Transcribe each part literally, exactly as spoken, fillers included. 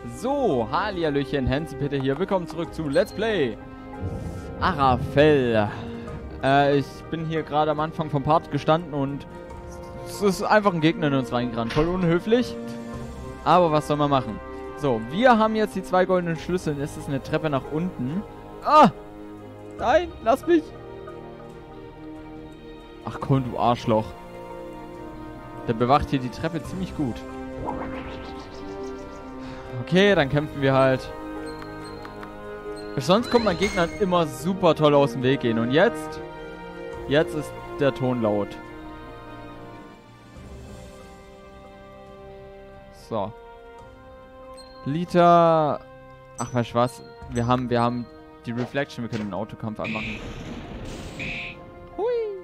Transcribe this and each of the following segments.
So, Hallihallöchen, Hänsepeter hier. Willkommen zurück zu Let's Play Arafel. Äh, ich bin hier gerade am Anfang vom Part gestanden und es ist einfach ein Gegner in uns reingerannt. Voll unhöflich. Aber was soll man machen? So, wir haben jetzt die zwei goldenen Schlüssel. Es ist eine Treppe nach unten. Ah! Nein, lass mich! Ach komm, du Arschloch. Der bewacht hier die Treppe ziemlich gut. Okay, dann kämpfen wir halt. Sonst kommt mein Gegner immer super toll aus dem Weg gehen. Und jetzt? Jetzt ist der Ton laut. So. Lita. Ach, weißt du was? Wir haben, wir haben die Reflection. Wir können den Autokampf anmachen. Hui.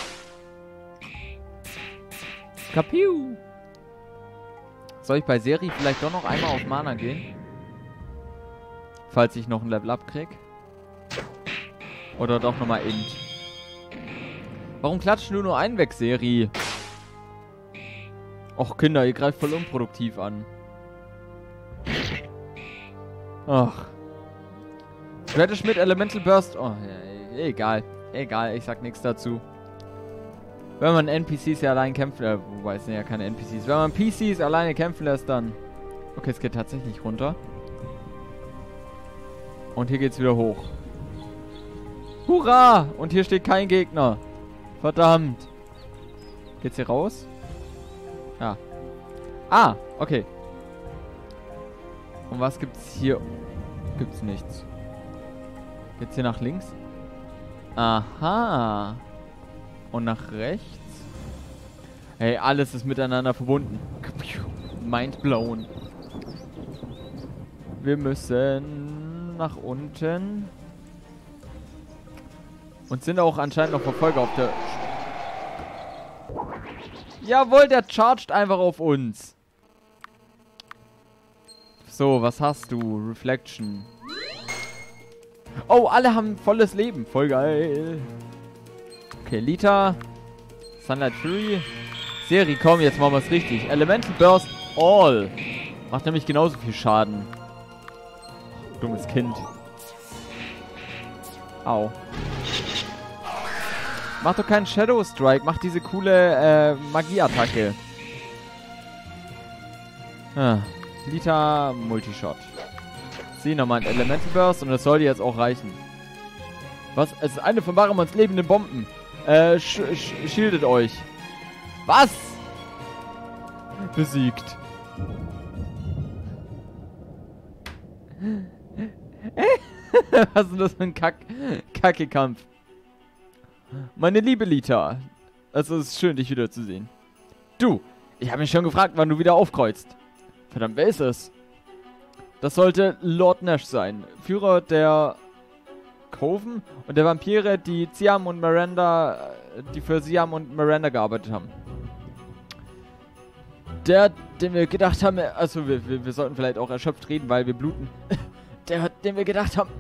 Kapiu. Soll ich bei Seri vielleicht doch noch einmal auf Mana gehen? Falls ich noch ein Level Up krieg. Oder doch nochmal Int. Warum klatscht du nur einen weg, Seri? Och, Kinder, ihr greift voll unproduktiv an. Ach. Schwerte Schmidt, Elemental Burst. Oh, ja, egal. Egal, ich sag nichts dazu. Wenn man N P Cs ja allein kämpfen, äh, wobei es sind ja keine N P Cs. Wenn man P Cs alleine kämpfen lässt, dann... Okay, es geht tatsächlich runter. Und hier geht's wieder hoch. Hurra! Und hier steht kein Gegner. Verdammt. Geht's hier raus? Ja. Ah, okay. Und was gibt's hier? Gibt's nichts. Geht's hier nach links? Aha. Und nach rechts? Hey, alles ist miteinander verbunden. Mind blown. Wir müssen nach unten. Und sind auch anscheinend noch Verfolger auf der... Jawohl, der chargt einfach auf uns. So, was hast du? Reflection. Oh, alle haben volles Leben. Voll geil. Okay, Lita. Sunlight Fury. Seri, komm, jetzt machen wir es richtig. Elemental Burst All. Macht nämlich genauso viel Schaden. Dummes Kind. Au. Mach doch keinen Shadow Strike. Mach diese coole äh, Magieattacke. Ah. Lita Multishot. Sieh nochmal ein Elemental Burst und das sollte jetzt auch reichen. Was? Es ist eine von Baramons lebenden Bomben. Äh, sch sch schildet euch. Was? Besiegt. Was ist denn das für ein Kack Kacke-Kampf? Meine liebe Lita. Also es ist schön, dich wiederzusehen. Du, ich habe mich schon gefragt, wann du wieder aufkreuzt. Verdammt, wer ist es? Das sollte Lord Nash sein. Führer der Coven und der Vampire, die Siam und Miranda, die für Siam und Miranda gearbeitet haben. Der, den wir gedacht haben, also wir, wir, wir sollten vielleicht auch erschöpft reden, weil wir bluten. Der, den wir gedacht haben,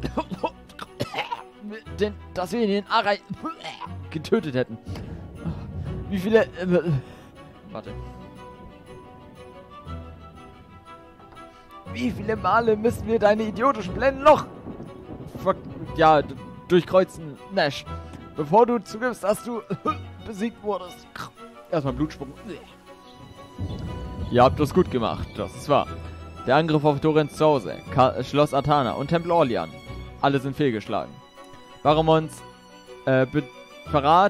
den, dass wir ihn in Arai getötet hätten. Wie viele... Äh, warte. Wie viele Male müssen wir deine idiotischen Pläne noch... Ja, durchkreuzen, Nash. Bevor du zugibst, dass du besiegt wurdest. Erstmal Blutspucken. Ihr habt das gut gemacht, das ist wahr. Der Angriff auf Dorins Zuhause, Ka Schloss Artana und Tempel Orlean. Alle sind fehlgeschlagen. Baramons äh, Verrat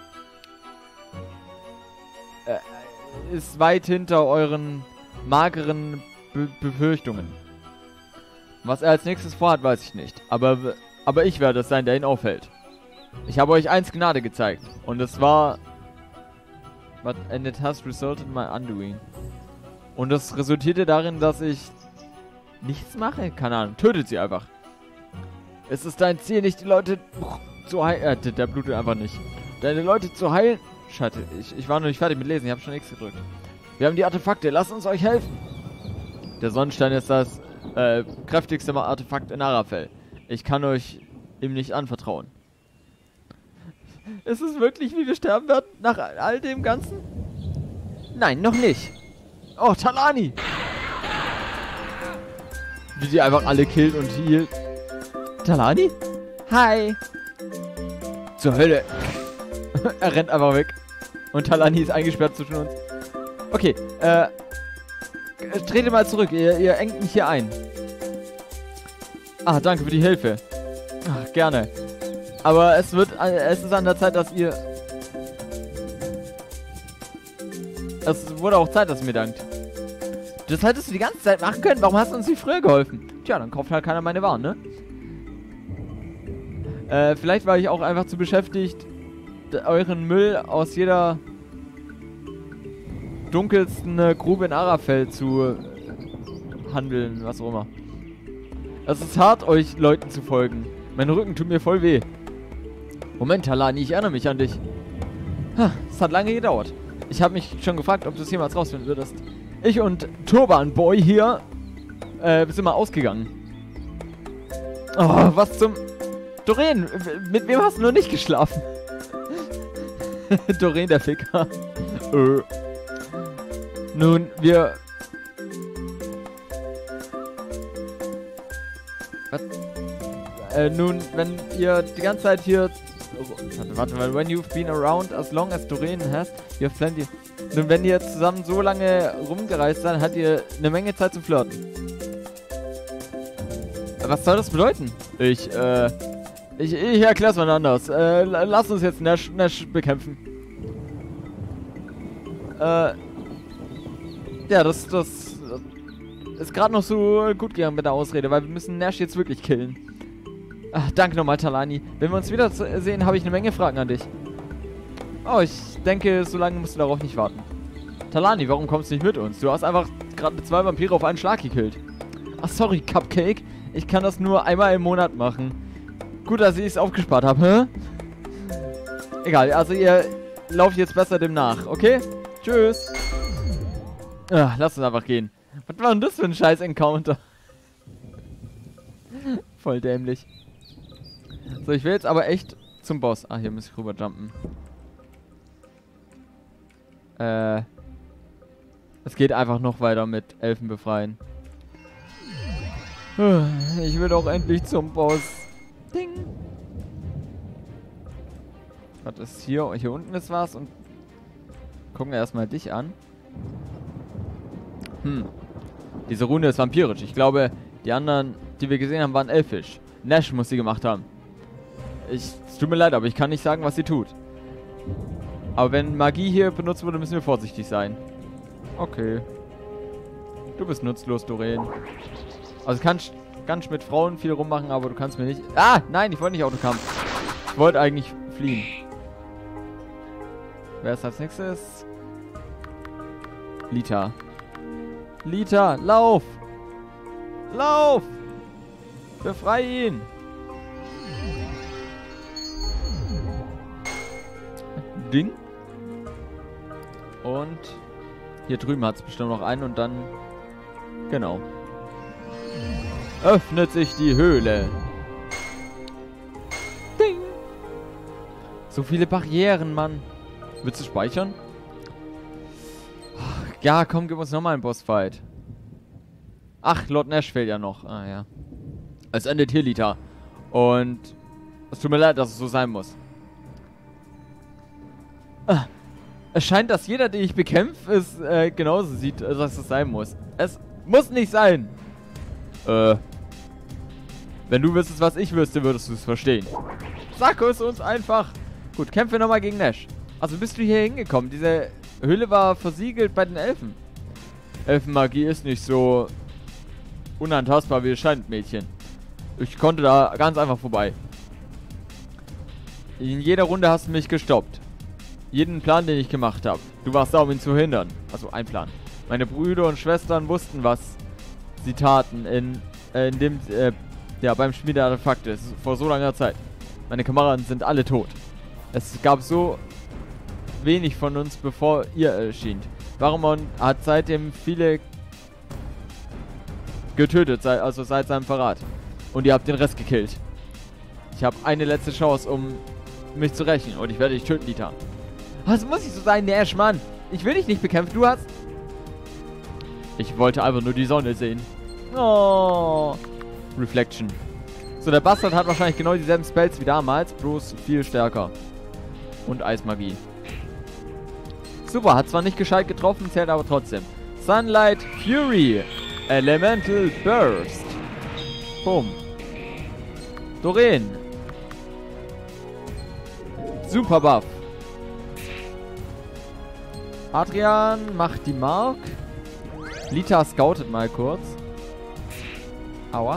äh, ist weit hinter euren mageren Be Befürchtungen. Was er als nächstes vorhat, weiß ich nicht. Aber, aber ich werde es sein, der ihn aufhält. Ich habe euch eins Gnade gezeigt. Und es war... But, and it has resulted in my undoing. Und das resultierte darin, dass ich... nichts mache? Keine Ahnung. Tötet sie einfach. Es ist dein Ziel, nicht die Leute zu heilen... Äh, der blutet einfach nicht. Deine Leute zu heilen... Scheiße, ich, ich war noch nicht fertig mit Lesen. Ich habe schon X gedrückt. Wir haben die Artefakte. Lasst uns euch helfen. Der Sonnenstein ist das... Äh, kräftigste Artefakt in Arafel. Ich kann euch ihm nicht anvertrauen. Ist es wirklich, wie wir sterben werden, nach all dem Ganzen? Nein, noch nicht. Oh, Talani! Wie die einfach alle killt und healt. Talani? Hi. Zur Hölle. Er rennt einfach weg. Und Talani ist eingesperrt zwischen uns. Okay, äh... trete mal zurück. Ihr, ihr engt mich hier ein. Ah, danke für die Hilfe. Ach, gerne. Aber es wird... Es ist an der Zeit, dass ihr... Es wurde auch Zeit, dass ihr mir dankt. Das hättest du die ganze Zeit machen können. Warum hast du uns nicht früher geholfen? Tja, dann kauft halt keiner meine Waren, ne? Äh, vielleicht war ich auch einfach zu beschäftigt, euren Müll aus jeder dunkelsten äh, Grube in Arafel zu handeln, was auch immer. Es ist hart, euch Leuten zu folgen. Mein Rücken tut mir voll weh. Moment, Talani, ich erinnere mich an dich. Ha, es hat lange gedauert. Ich habe mich schon gefragt, ob du es jemals rausfinden würdest. Ich und Turban Boy hier äh, sind mal ausgegangen. Oh, was zum... Doreen, mit wem hast du noch nicht geschlafen? Doreen, der Ficker. äh. Nun, wir... Was? Äh, nun, wenn ihr die ganze Zeit hier... Warte, warte mal. When you've been around as long as Doreen has, you have plenty... Nun, wenn ihr zusammen so lange rumgereist seid, habt ihr eine Menge Zeit zum Flirten. Was soll das bedeuten? Ich, äh... Ich, ich erklär's mal anders. Äh, lass uns jetzt Nash, Nash bekämpfen. Äh... Ja, das, das... ist gerade noch so gut gegangen mit der Ausrede, weil wir müssen Nash jetzt wirklich killen. Ach, danke nochmal, Talani. Wenn wir uns wieder sehen, habe ich eine Menge Fragen an dich. Oh, ich denke, so lange musst du darauf nicht warten. Talani, warum kommst du nicht mit uns? Du hast einfach gerade zwei Vampire auf einen Schlag gekillt. Ach, sorry, Cupcake. Ich kann das nur einmal im Monat machen. Gut, dass ich es aufgespart habe, hä? Egal, also ihr lauft jetzt besser dem nach, okay? Tschüss. Ach, lass uns einfach gehen. Was war denn das für ein scheiß Encounter? Voll dämlich. So, ich will jetzt aber echt zum Boss. Ah, hier muss ich rüberjumpen. Äh. Es geht einfach noch weiter mit Elfen befreien. Ich will doch endlich zum Boss. Ding. Was ist hier? Hier unten ist was und... Gucken wir erstmal dich an. Hm. Diese Rune ist vampirisch. Ich glaube, die anderen, die wir gesehen haben, waren elfisch. Nash muss sie gemacht haben. Ich, es tut mir leid, aber ich kann nicht sagen, was sie tut. Aber wenn Magie hier benutzt wurde, müssen wir vorsichtig sein. Okay. Du bist nutzlos, Doreen. Also kannst ganz mit Frauen viel rummachen, aber du kannst mir nicht... Ah, nein, ich wollte nicht Autokampf. Ich wollte eigentlich fliehen. Wer ist als nächstes? Lita. Lita, lauf! Lauf! Befrei ihn! Ding. Und hier drüben hat es bestimmt noch einen und dann... Genau. Öffnet sich die Höhle. Ding. So viele Barrieren, Mann. Willst du speichern? Ja, komm, gib uns nochmal einen Bossfight. Ach, Lord Nash fehlt ja noch. Ah, ja. Es endet hier, Lita. Und es tut mir leid, dass es so sein muss. Ah. Es scheint, dass jeder, den ich bekämpfe, es äh, genauso sieht, dass es sein muss. Es muss nicht sein. Äh. Wenn du wüsstest, was ich wüsste, würdest du es verstehen. Sag es uns einfach. Gut, kämpfe nochmal gegen Nash. Also bist du hier hingekommen? Diese Höhle war versiegelt bei den Elfen. Elfenmagie ist nicht so unantastbar, wie es scheint, Mädchen. Ich konnte da ganz einfach vorbei. In jeder Runde hast du mich gestoppt. Jeden Plan, den ich gemacht habe. Du warst da, um ihn zu hindern. Also ein Plan. Meine Brüder und Schwestern wussten, was sie taten in, äh, in dem, äh, ja, beim Schmied der Artefakte. Vor so langer Zeit. Meine Kameraden sind alle tot. Es gab so wenig von uns, bevor ihr erschien. Barumon hat seitdem viele getötet, seit, also seit seinem Verrat. Und ihr habt den Rest gekillt. Ich habe eine letzte Chance, um mich zu rächen. Und ich werde dich töten, Lita. Was muss ich so sein, Nash, Mann? Ich will dich nicht bekämpfen, du hast... Ich wollte einfach nur die Sonne sehen. Oh. Reflection. So, der Bastard hat wahrscheinlich genau dieselben Spells wie damals, bloß viel stärker. Und Eismagie. Super, hat zwar nicht gescheit getroffen, zählt aber trotzdem. Sunlight Fury. Elemental Burst. Boom. Doreen. Super Buff. Adrian macht die Mark. Lita scoutet mal kurz. Aua.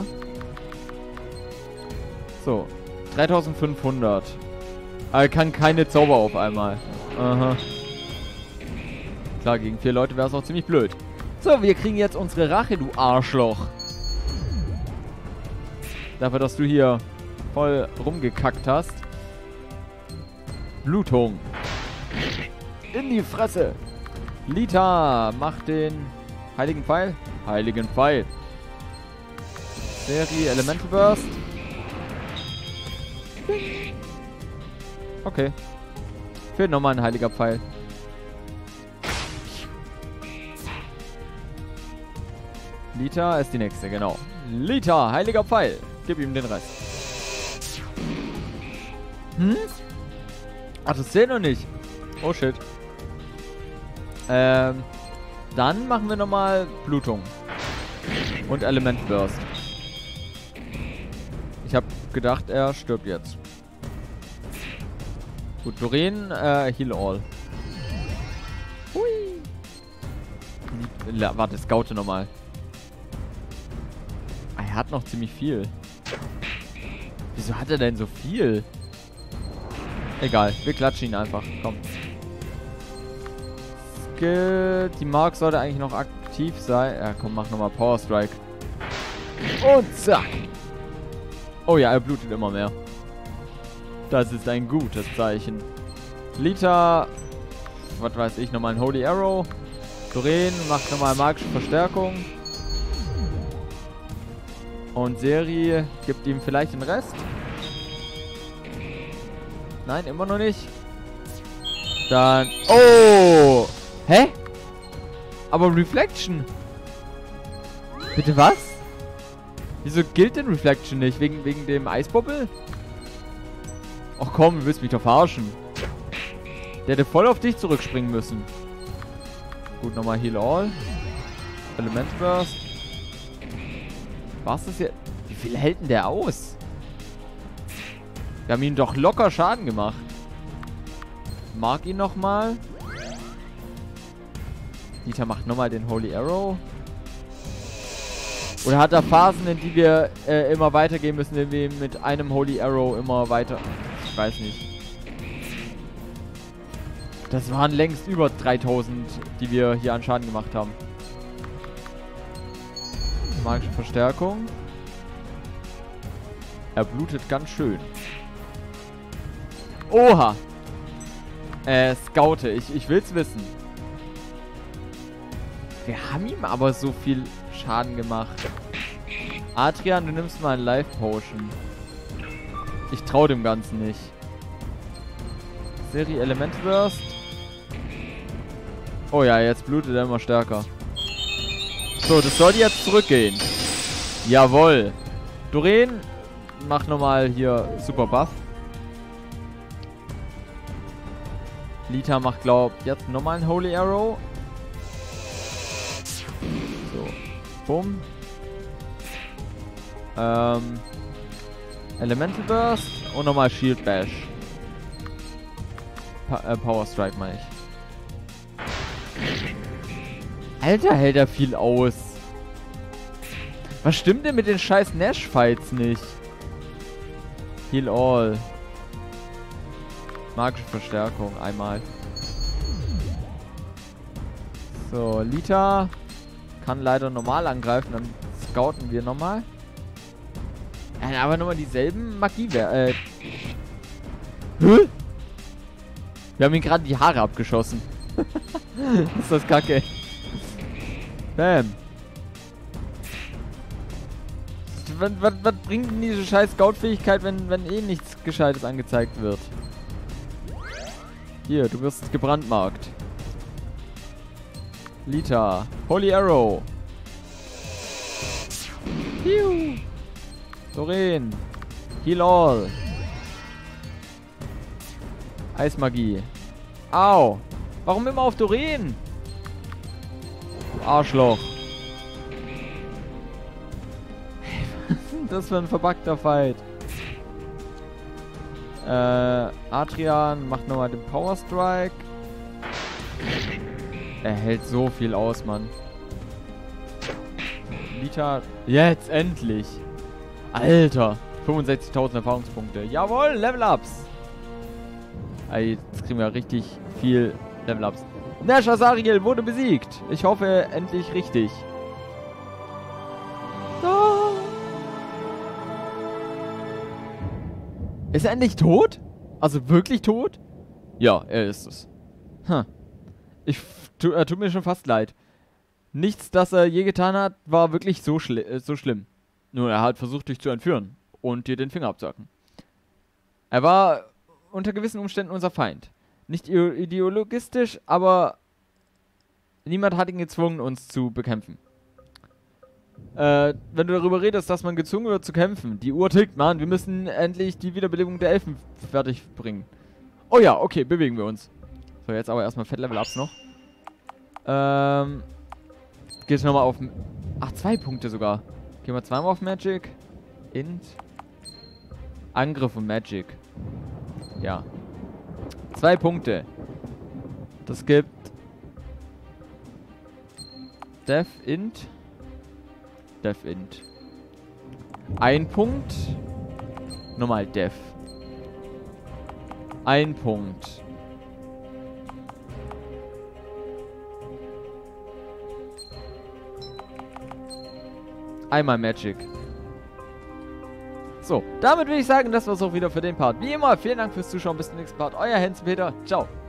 So. dreitausendfünfhundert. Aber er kann keine Zauber auf einmal. Aha. Klar, gegen vier Leute wäre es auch ziemlich blöd. So, wir kriegen jetzt unsere Rache, du Arschloch. Dafür, dass du hier voll rumgekackt hast. Blutung. In die Fresse. Lita macht den heiligen Pfeil. Heiligen Pfeil. Serie Elemental Burst. Okay. Fehlt nochmal ein heiliger Pfeil. Lita ist die nächste, genau. Lita, heiliger Pfeil. Gib ihm den Rest. Hm? Ach, das zählt noch nicht. Oh shit. Ähm, dann machen wir nochmal Blutung. Und Element Burst. Ich habe gedacht, er stirbt jetzt. Gut, Doreen, äh, Heal All. Hui. La, warte, scoute nochmal. Ah, er hat noch ziemlich viel. Wieso hat er denn so viel? Egal, wir klatschen ihn einfach. Komm. Skill. Die Mark sollte eigentlich noch aktiv sein. Ja, komm, mach nochmal Power Strike. Und zack. Oh ja, er blutet immer mehr. Das ist ein gutes Zeichen. Lita. Was weiß ich, nochmal ein Holy Arrow. Doreen macht nochmal magische Verstärkung. Und Seri gibt ihm vielleicht den Rest. Nein, immer noch nicht. Dann... Oh! Hä? Aber Reflection? Bitte was? Wieso gilt denn Reflection nicht? Wegen, wegen dem Eisbobbel? Ach komm, du willst mich doch verarschen. Der hätte voll auf dich zurückspringen müssen. Gut, nochmal Heal All. Element Burst. Was ist hier? Wie viel hält denn der aus? Wir haben ihm doch locker Schaden gemacht. Mag ihn nochmal. Dieter macht nochmal den Holy Arrow. Oder hat er Phasen, in die wir äh, immer weitergehen müssen, wenn wir mit einem Holy Arrow immer weiter... Ich weiß nicht. Das waren längst über dreitausend, die wir hier an Schaden gemacht haben. Magische Verstärkung. Er blutet ganz schön. Oha! Äh, scoute. Ich, ich will's wissen. Wir haben ihm aber so viel Schaden gemacht. Adrian, du nimmst mal ein Life Potion. Ich trau dem Ganzen nicht. Serie Element Burst. Oh ja, jetzt blutet er immer stärker. So, das sollte jetzt zurückgehen. Jawohl. Doreen, mach nochmal hier Super Buff. Lita macht, glaub jetzt nochmal ein Holy Arrow. So. Bumm. Ähm. Elemental Burst und nochmal Shield Bash. Pa äh, Power Strike meine ich. Alter, hält er viel aus. Was stimmt denn mit den scheiß Nash-Fights nicht? Heal All. Magische Verstärkung, einmal. So, Lita kann leider normal angreifen, dann scouten wir nochmal. Äh, aber nochmal dieselben Magie. Äh. Hä? Wir haben ihm gerade die Haare abgeschossen. Ist das kacke. Bam. Was, was, was bringt denn diese scheiß Scout-Fähigkeit, wenn, wenn eh nichts Gescheites angezeigt wird? Hier, du wirst gebrandmarkt. Lita. Holy Arrow. Piu. Doreen. Heal all. Eismagie. Au. Warum immer auf Doreen? Du Arschloch. Was ist denn das für ein verpackter Fight? Äh, Adrian macht nochmal den Power Strike. Er hält so viel aus, Mann. Lita. Jetzt endlich. Alter. fünfundsechzigtausend Erfahrungspunkte. Jawohl, Level-Ups. Ey, jetzt kriegen wir richtig viel Level-Ups. Nash Azariel wurde besiegt. Ich hoffe, endlich richtig. Ah. Ist er endlich tot? Also wirklich tot? Ja, er ist es. Hm. Ich, tu, er tut mir schon fast leid. Nichts, das er je getan hat, war wirklich so, schli äh, so schlimm. Nur er hat versucht, dich zu entführen und dir den Finger abzuhacken. Er war unter gewissen Umständen unser Feind. Nicht ideologistisch, aber niemand hat ihn gezwungen, uns zu bekämpfen. Äh, wenn du darüber redest, dass man gezwungen wird zu kämpfen. Die Uhr tickt, Mann. Wir müssen endlich die Wiederbelebung der Elfen fertig bringen. Oh ja, okay, bewegen wir uns. So, jetzt aber erstmal Fett-Level-Ups noch. Ähm, geht's nochmal auf... Ach, zwei Punkte sogar. Gehen wir zweimal auf Magic. Int. Angriff und Magic. Ja. Zwei Punkte. Das gibt... Def Int. Def Int. Ein Punkt. Nochmal Def. Ein Punkt. Einmal Magic. So, damit würde ich sagen, das war's auch wieder für den Part. Wie immer, vielen Dank fürs Zuschauen. Bis zum nächsten Part. Euer Hans Peter. Ciao.